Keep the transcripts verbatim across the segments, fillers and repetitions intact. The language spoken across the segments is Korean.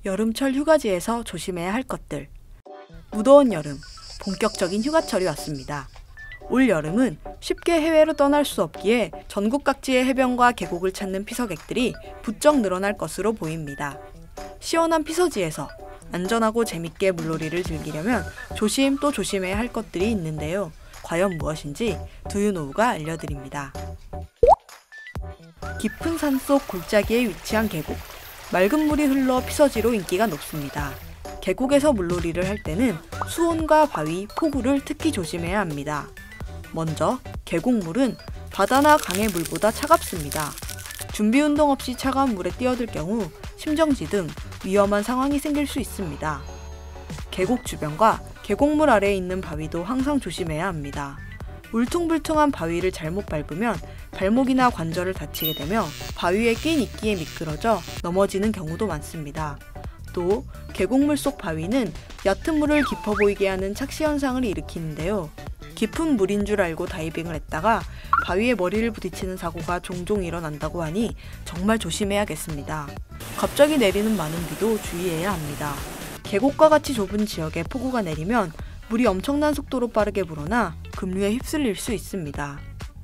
여름철 휴가지에서 조심해야 할 것들. 무더운 여름, 본격적인 휴가철이 왔습니다. 올 여름은 쉽게 해외로 떠날 수 없기에 전국 각지의 해변과 계곡을 찾는 피서객들이 부쩍 늘어날 것으로 보입니다. 시원한 피서지에서 안전하고 재밌게 물놀이를 즐기려면 조심 또 조심해야 할 것들이 있는데요. 과연 무엇인지 두유노우가 알려드립니다. 깊은 산속 골짜기에 위치한 계곡. 맑은 물이 흘러 피서지로 인기가 높습니다. 계곡에서 물놀이를 할 때는 수온과 바위, 폭우를 특히 조심해야 합니다. 먼저 계곡물은 바다나 강의 물보다 차갑습니다. 준비 운동 없이 차가운 물에 뛰어들 경우 심정지 등 위험한 상황이 생길 수 있습니다. 계곡 주변과 계곡물 아래에 있는 바위도 항상 조심해야 합니다. 울퉁불퉁한 바위를 잘못 밟으면 발목이나 관절을 다치게 되며 바위에 낀 이끼에 미끄러져 넘어지는 경우도 많습니다. 또 계곡물 속 바위는 얕은 물을 깊어 보이게 하는 착시 현상을 일으키는데요. 깊은 물인 줄 알고 다이빙을 했다가 바위에 머리를 부딪히는 사고가 종종 일어난다고 하니 정말 조심해야겠습니다. 갑자기 내리는 많은 비도 주의해야 합니다. 계곡과 같이 좁은 지역에 폭우가 내리면 물이 엄청난 속도로 빠르게 불어나 급류에 휩쓸릴 수 있습니다.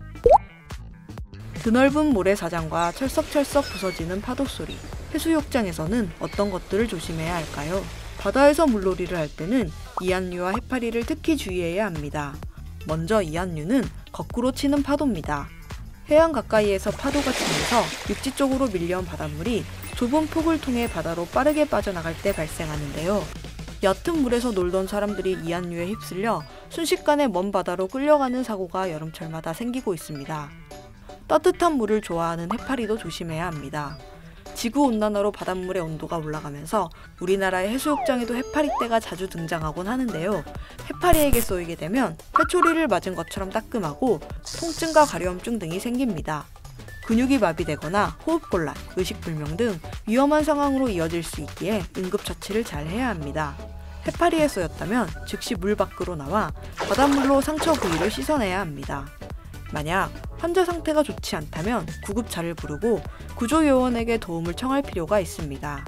드넓은 모래사장과 철썩철썩 부서지는 파도 소리. 해수욕장에서는 어떤 것들을 조심해야 할까요? 바다에서 물놀이를 할 때는 이안류와 해파리를 특히 주의해야 합니다. 먼저 이안류는 거꾸로 치는 파도입니다. 해안 가까이에서 파도가 치면서 육지 쪽으로 밀려온 바닷물이 좁은 폭을 통해 바다로 빠르게 빠져나갈 때 발생하는데요. 얕은 물에서 놀던 사람들이 이안류에 휩쓸려 순식간에 먼 바다로 끌려가는 사고가 여름철마다 생기고 있습니다. 따뜻한 물을 좋아하는 해파리도 조심해야 합니다. 지구온난화로 바닷물의 온도가 올라가면서 우리나라의 해수욕장에도 해파리떼가 자주 등장하곤 하는데요. 해파리에게 쏘이게 되면 회초리를 맞은 것처럼 따끔하고 통증과 가려움증 등이 생깁니다. 근육이 마비되거나 호흡곤란, 의식불명 등 위험한 상황으로 이어질 수 있기에 응급처치를 잘 해야 합니다. 해파리에 쏘였다면 즉시 물 밖으로 나와 바닷물로 상처 부위를 씻어내야 합니다. 만약 환자 상태가 좋지 않다면 구급차를 부르고 구조요원에게 도움을 청할 필요가 있습니다.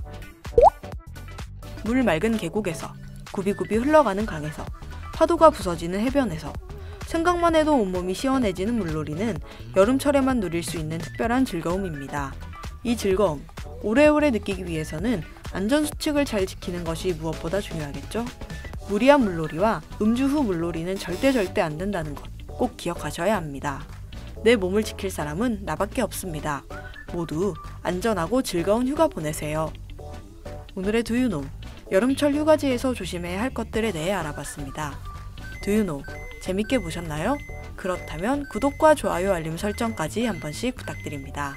물 맑은 계곡에서, 굽이굽이 흘러가는 강에서, 파도가 부서지는 해변에서, 생각만 해도 온몸이 시원해지는 물놀이는 여름철에만 누릴 수 있는 특별한 즐거움입니다. 이 즐거움, 오래오래 느끼기 위해서는 안전수칙을 잘 지키는 것이 무엇보다 중요하겠죠? 무리한 물놀이와 음주 후 물놀이는 절대 절대 안 된다는 것 꼭 기억하셔야 합니다. 내 몸을 지킬 사람은 나밖에 없습니다. 모두 안전하고 즐거운 휴가 보내세요. 오늘의 두유노, 여름철 휴가지에서 조심해야 할 것들에 대해 알아봤습니다. 두유노, 재밌게 보셨나요? 그렇다면 구독과 좋아요, 알림 설정까지 한 번씩 부탁드립니다.